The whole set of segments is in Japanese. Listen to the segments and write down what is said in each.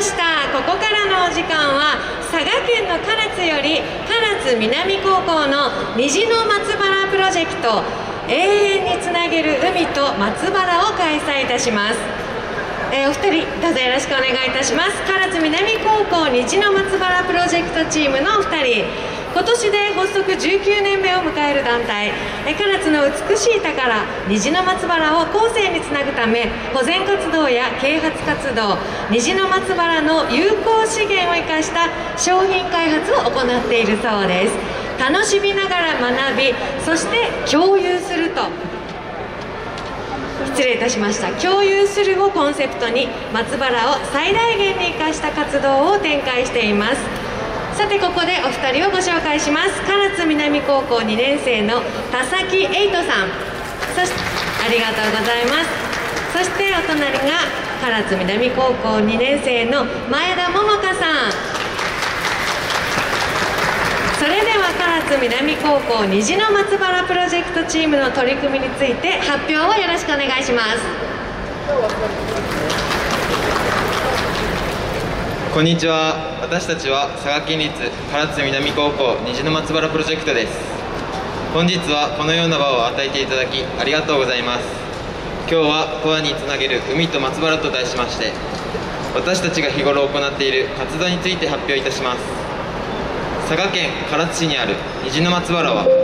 した。ここからのお時間は佐賀県の唐津より唐津南高校の虹の松原プロジェクト永遠につなげる海と松原を開催いたします。お二人どうぞよろしくお願いいたします。唐津南高校虹の松原プロジェクトチームのお二人、今年で発足19年目を迎える団体唐津の美しい宝虹の松原を後世につなぐため、保全活動や啓発活動、虹の松原の有効資源を生かした商品開発を行っているそうです。楽しみながら学び、そして共有すると、失礼いたしました、共有するをコンセプトに松原を最大限に生かした活動を展開しています。さて、ここでお二人をご紹介します。唐津南高校2年生の田崎瑛斗さん、そしてありがとうございます。そしてお隣が唐津南高校2年生の前田桃香さん。それでは唐津南高校虹の松原プロジェクトチームの取り組みについて発表をよろしくお願いします。 こんにちは。私たちは佐賀県立唐津南高校虹の松原プロジェクトです。本日はこのような場を与えていただきありがとうございます。今日は永遠につなげる海と松原と題しまして、私たちが日頃行っている活動について発表いたします。佐賀県唐津市にある虹の松原は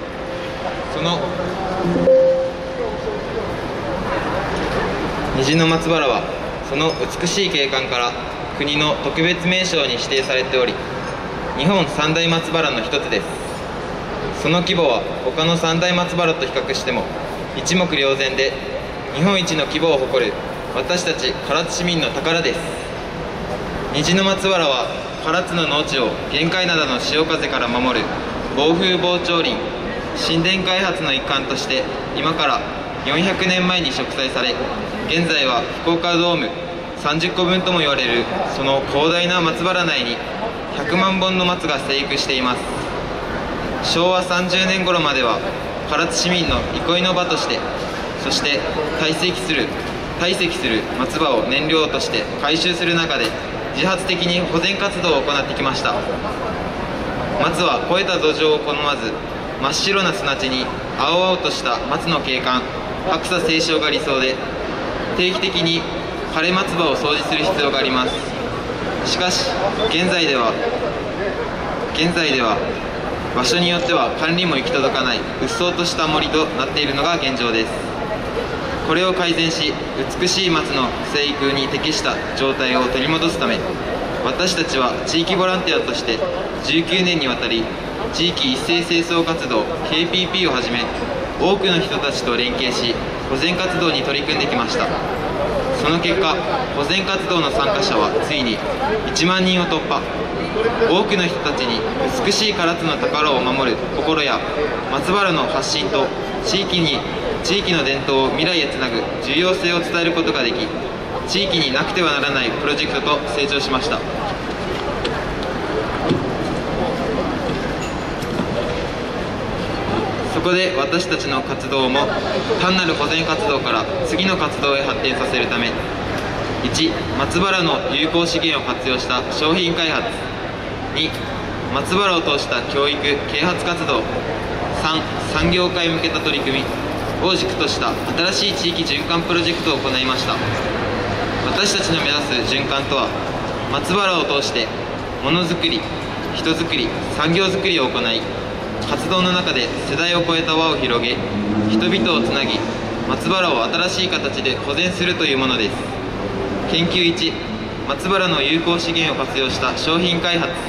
その美しい景観から国の特別名勝に指定されており、日本三大松原の一つです。その規模は他の三大松原と比較しても一目瞭然で、日本一の規模を誇る私たち唐津市民の宝です。虹の松原は唐津の農地を玄界灘の潮風から守る防風防潮林、神殿開発の一環として今から400年前に植栽され、現在は福岡ドーム30個分とも言われるその広大な松原内に100万本の松が生育しています。昭和30年頃までは唐津市民の憩いの場として、そして堆積する松葉を燃料として回収する中で自発的に保全活動を行ってきました。松は肥えた土壌を好まず、真っ白な砂地に青々とした松の景観、白砂青松が理想で、定期的に枯れ松葉を掃除する必要があります。しかし現在では場所によっては管理も行き届かないうっそうとした森となっているのが現状です。これを改善し、美しい松の生育に適した状態を取り戻すため、私たちは地域ボランティアとして19年にわたり地域一斉清掃活動 KPP をはじめ、多くの人たちと連携し保全活動に取り組んできました。その結果、保全活動の参加者はついに1万人を突破。多くの人たちに美しい唐津の宝を守る心や松原の発信と地域の伝統を未来へつなぐ重要性を伝えることができ、地域になくてはならないプロジェクトと成長しました。そこで私たちの活動も単なる保全活動から次の活動へ発展させるため、1、松原の有効資源を活用した商品開発、2、松原を通した教育・啓発活動、3、産業化へ向けた取り組みを軸とした新しい地域循環プロジェクトを行いました。私たちの目指す循環とは、松原を通してものづくり、人づくり、産業づくりを行い、活動の中で世代を超えた輪を広げ、人々をつなぎ、松原を新しい形で保全するというものです。研究1、松原の有効資源を活用した商品開発。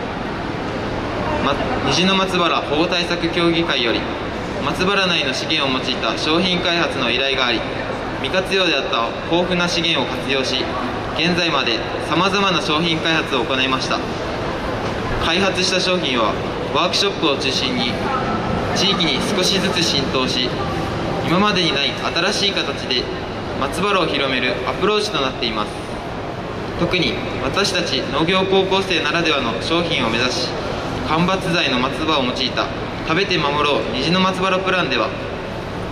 虹の松原保護対策協議会より松原内の資源を用いた商品開発の依頼があり、未活用であった豊富な資源を活用し、現在までさまざまな商品開発を行いました。開発した商品はワークショップを中心に地域に少しずつ浸透し、今までにない新しい形で松原を広めるアプローチとなっています。特に私たち農業高校生ならではの商品を目指し、間伐材の松葉を用いた食べて守ろう虹の松原プランでは、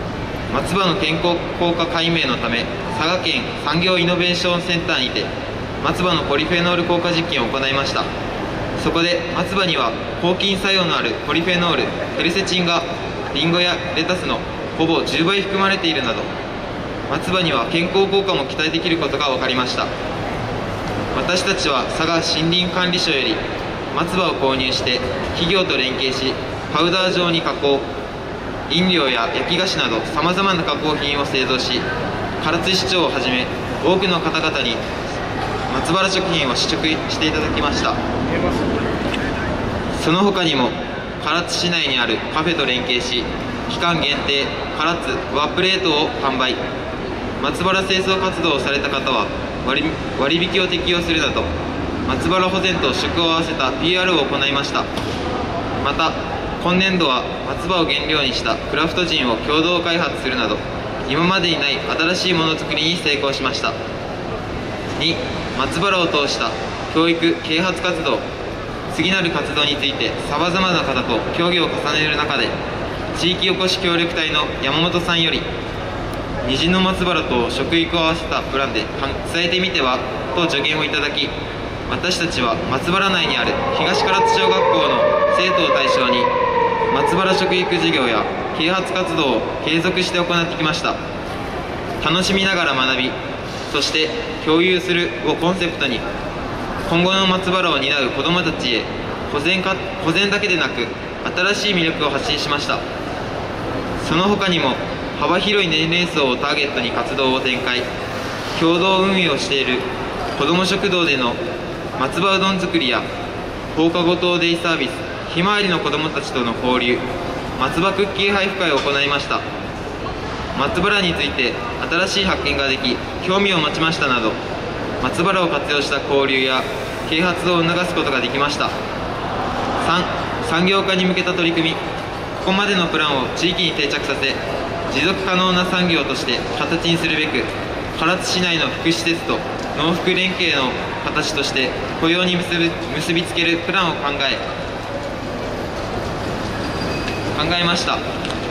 松葉の健康効果解明のため佐賀県産業イノベーションセンターにて松葉のポリフェノール効果実験を行いました。そこで松葉には抗菌作用のあるポリフェノール、ヘルセチンがリンゴやレタスのほぼ10倍含まれているなど、松葉には健康効果も期待できることが分かりました。私たちは佐賀森林管理所より松葉を購入して企業と連携し、パウダー状に加工、飲料や焼き菓子などさまざまな加工品を製造し、唐津市長をはじめ多くの方々に松原食品を試食していただきました。その他にも唐津市内にあるカフェと連携し、期間限定唐津和プレートを販売。松原清掃活動をされた方は割引を適用するなど、松原保全と食を合わせた PR を行いました。また今年度は松葉を原料にしたクラフトジンを共同開発するなど、今までにない新しいものづくりに成功しました。2、松原を通した教育啓発活動。次なる活動についてさまざまな方と協議を重ねる中で、地域おこし協力隊の山本さんより、虹の松原と食育を合わせたプランで伝えてみてはと助言をいただき、私たちは松原内にある東唐津小学校の生徒を対象に松原食育事業や啓発活動を継続して行ってきました。楽しみながら学び、そして共有するをコンセプトに、今後の松原を担う子どもたちへ保全だけでなく新しい魅力を発信しました。その他にも幅広い年齢層をターゲットに活動を展開、共同運営をしている子ども食堂での松葉うどん作りや放課後等デイサービスひまわりの子どもたちとの交流、松葉クッキー配布会を行いました。松原について新しい発見ができ興味を持ちましたなど、松原を活用した交流や啓発を促すことができました。3、産業化に向けた取り組み。ここまでのプランを地域に定着させ、持続可能な産業として形にするべく、唐津市内の福祉施設と農福連携の形として雇用に結びつけるプランを考えました。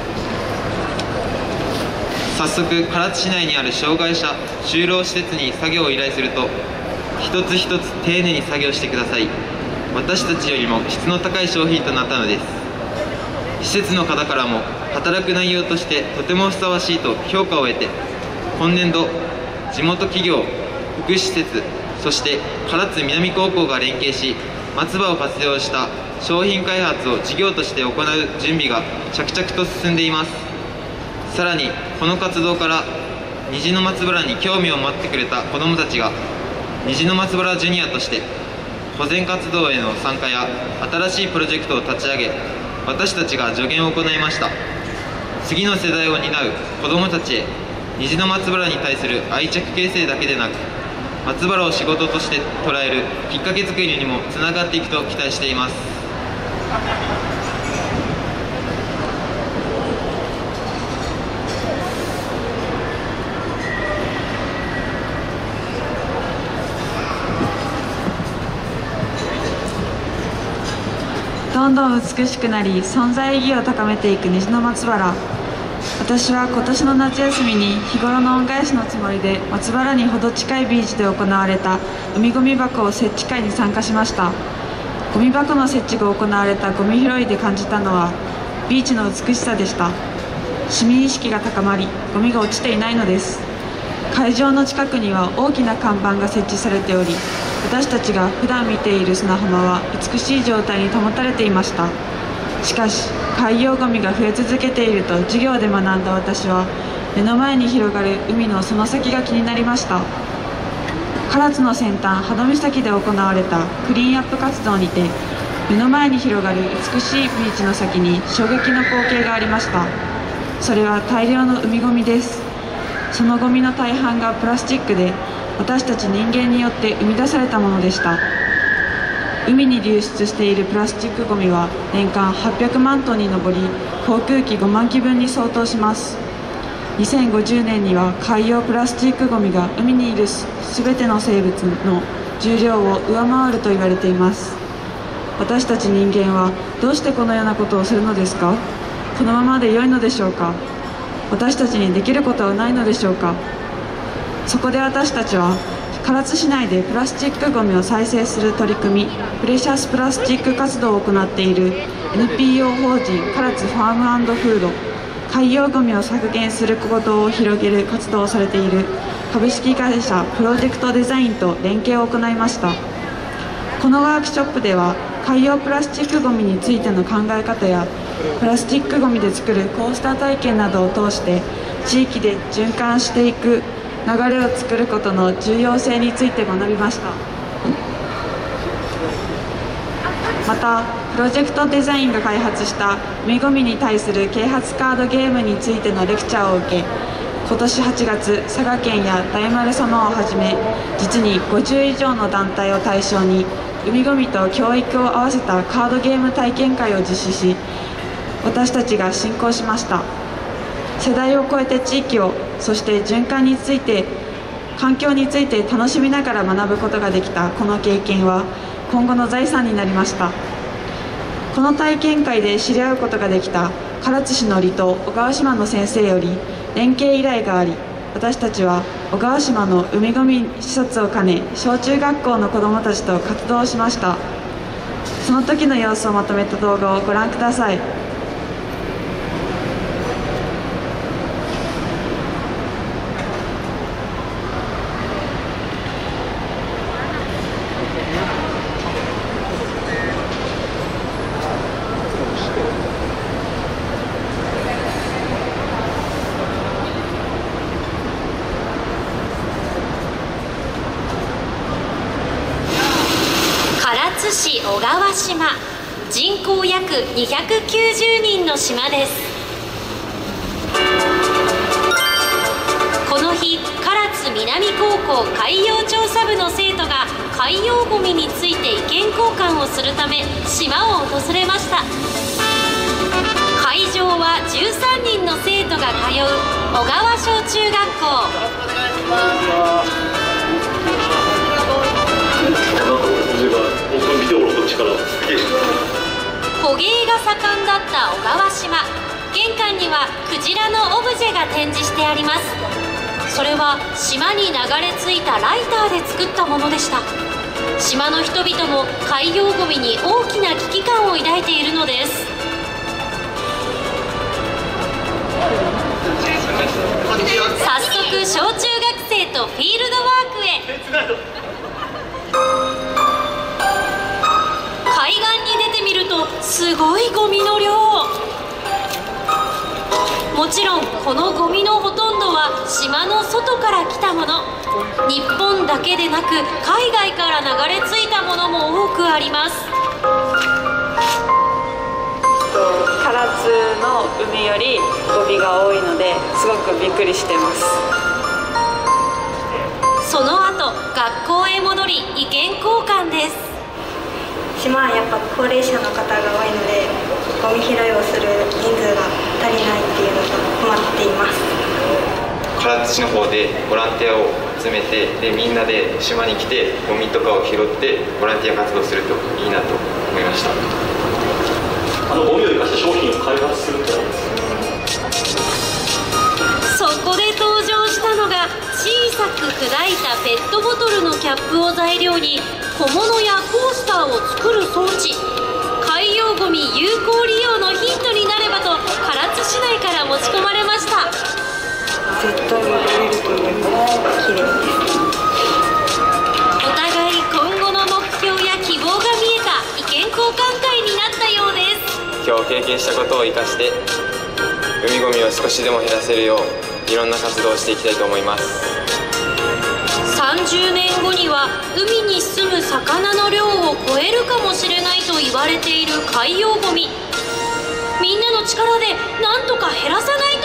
早速唐津市内にある障害者就労施設に作業を依頼すると、一つ一つ丁寧に作業してください、私たちよりも質の高い商品となったのです。施設の方からも働く内容としてとてもふさわしいと評価を得て、今年度地元企業、福祉施設、そして唐津南高校が連携し、松葉を活用した商品開発を事業として行う準備が着々と進んでいます。さらにこの活動から虹の松原に興味を持ってくれた子どもたちが虹の松原ジュニアとして保全活動への参加や新しいプロジェクトを立ち上げ、私たちが助言を行いました。次の世代を担う子どもたちへ虹の松原に対する愛着形成だけでなく、松原を仕事として捉えるきっかけ作りにもつながっていくと期待しています。 どんどん美しくなり存在意義を高めていく虹の松原。私は今年の夏休みに日頃の恩返しのつもりで松原にほど近いビーチで行われた海ゴミ箱を設置会に参加しました。ゴミ箱の設置が行われたゴミ拾いで感じたのはビーチの美しさでした。市民意識が高まりゴミが落ちていないのです。会場の近くには大きな看板が設置されており、私たちが普段見ている砂浜は美しい状態に保たれていました。しかし海洋ゴミが増え続けていると授業で学んだ私は、目の前に広がる海のその先が気になりました。唐津の先端波戸岬で行われたクリーンアップ活動にて、目の前に広がる美しいビーチの先に衝撃の光景がありました。それは大量の海ゴミです。そのゴミの大半がプラスチックで、私たち人間によって生み出されたものでした。海に流出しているプラスチックゴミは年間800万トンに上り、航空機5万機分に相当します。2050年には海洋プラスチックゴミが海にいるすべての生物の重量を上回ると言われています。私たち人間はどうしてこのようなことをするのですか？このままで良いのでしょうか？私たちにできることはないのでしょうか？そこで私たちは唐津市内でプラスチックごみを再生する取り組み、プレシャスプラスチック活動を行っている NPO 法人唐津ファーム&フード、海洋ごみを削減する行動を広げる活動をされている株式会社プロジェクトデザインと連携を行いました。このワークショップでは、海洋プラスチックごみについての考え方や、プラスチックごみで作るこうした体験などを通して、地域で循環していく流れを作ることの重要性について学びました。また、プロジェクトデザインが開発した海ごみに対する啓発カードゲームについてのレクチャーを受け、今年8月、佐賀県や大丸様をはじめ、実に50以上の団体を対象に、海ごみと教育を合わせたカードゲーム体験会を実施し、私たちが進行しました。世代を超えて地域を、そして循環について、環境について楽しみながら学ぶことができたこの経験は、今後の財産になりました。この体験会で知り合うことができた唐津市の離島小川島の先生より連携依頼があり、私たちは小川島の海ごみ視察を兼ね、小中学校の子どもたちと活動をしました。その時の様子をまとめた動画をご覧ください。 唐津市小川島、人口約290人の島です。この日、唐津南高校海洋調査部の生徒が海洋ごみについて意見交換をするため島を訪れました。会場は13人の生徒が通う小川小中学校。捕鯨が盛んだった小川島、玄関にはクジラのオブジェが展示してあります。それは島に流れ着いたライターで作ったものでした。島の人々も海洋ゴミに大きな危機感を抱いているのです。早速小中学生とフィールドワークへ。海岸に出てみるとすごいゴミの量。もちろんこのゴミのほとんどは島の外から来たもの。日本だけでなく海外から流れ着いたものも多くあります。 唐津の海よりゴミが多いのですごくびっくりしてます。 その後学校へ戻り意見交換です。 島はやっぱ高齢者の方が多いので、ゴミ拾いをする人数が足りないっていうのと困っています。 唐津市の方でボランティアを集めて、みんなで島に来てゴミとかを拾ってボランティア活動するといいなと思いました。 ゴミを生かした商品を開発するってなんです。 そこで登場したのが小さく砕いたペットボトルのキャップを材料に小物やコースターを作る装置。海洋ゴミ有効利用のヒントになればと唐津市内から持ち込まれました。 絶対売れると思います。綺麗です。 お互い今後の目標や希望が見えた意見交換会になったようです。 今日経験したことを生かして海ゴミを少しでも減らせるよういろんな活動をしていきたいと思います。 30年後には海に住む魚の量を超えるかもしれないと言われている海洋ゴミ。みんなの力でなんとか減らさない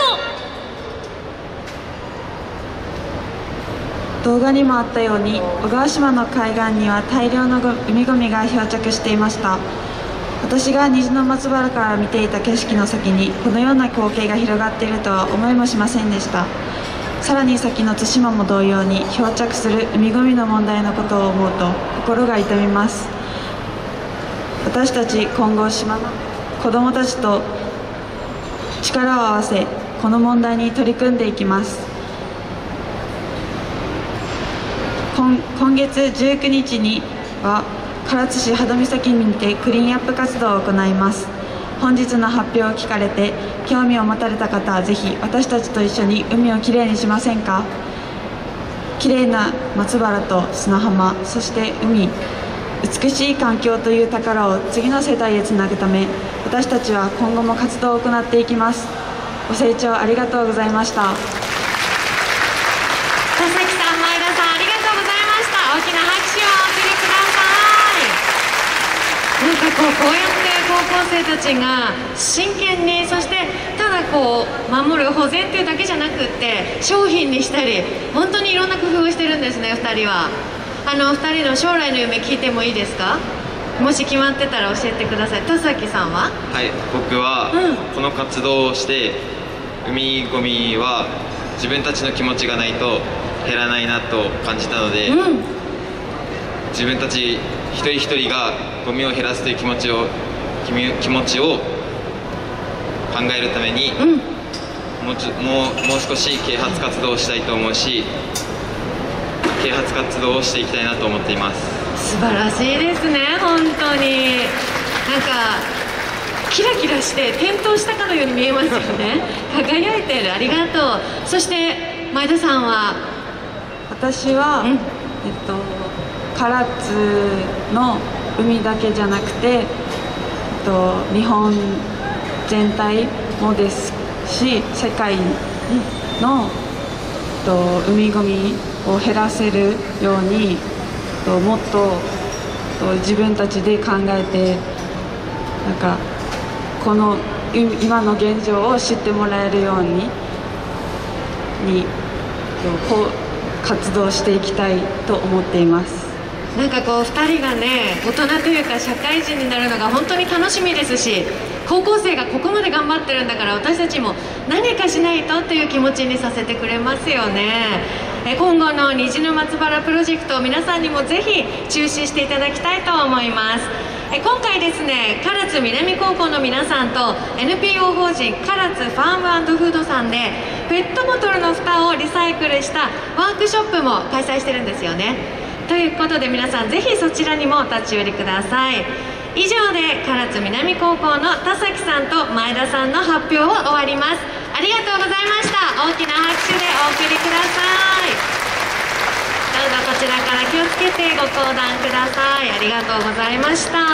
と。動画にもあったように小川島の海岸には大量の海ゴミが漂着していました。私が虹の松原から見ていた景色の先にこのような光景が広がっているとは思いもしませんでした。さらに先の対馬も同様に漂着する海ゴミの問題のことを思うと心が痛みます。私たち今後島の子どもたちと力を合わせこの問題に取り組んでいきます。 今月19日には唐津市波戸岬にてクリーンアップ活動を行います。本日の発表を聞かれて興味を持たれた方はぜひ私たちと一緒に海をきれいにしませんか。きれいな松原と砂浜、そして海、美しい環境という宝を次の世代へつなぐため、私たちは今後も活動を行っていきます。ご清聴ありがとうございました。 田崎さん、前田さん、ありがとうございました。大きな拍手をお送りください。なんかこうやって高校生たちが真剣に、そしてただ守る保全っていうだけじゃなくって商品にしたり、本当にいろんな工夫をしてるんですね、2人は。2人の将来の夢聞いてもいいですか。もし決まってたら教えてください。田崎さんは？ はい、僕はこの活動をして海ゴミは自分たちの気持ちがないと減らないなと感じたので、自分たち一人一人がゴミを減らすという気持ちを考えるために、もう少し啓発活動をしたいと思うし、啓発活動をしていきたいなと思っています。 素晴らしいですね、本当に。なんかキラキラして点灯したかのように見えますよね。輝いている、ありがとう。そして前田さんは？ 私は、唐津の海だけじゃなくて、日本全体もですし、世界の、海ゴミを減らせるように、もっと自分たちで考えて、なんかこの今の現状を知ってもらえるように活動していきたいと思っています。 なんか2人がね、大人というか社会人になるのが本当に楽しみですし、高校生がここまで頑張ってるんだから、私たちも何かしないとという気持ちにさせてくれますよね。今後の虹の松原プロジェクトを皆さんにもぜひ注視していただきたいと思います。今回ですね、唐津南高校の皆さんと NPO 法人唐津ファーム&フードさんでペットボトルの蓋をリサイクルしたワークショップも開催してるんですよね。ということで皆さんぜひそちらにもお立ち寄りください。以上で唐津南高校の田崎さんと前田さんの発表を終わります。ありがとうございました。大きな拍手でお送りください。どうぞこちらから気をつけてご講談ください。ありがとうございました。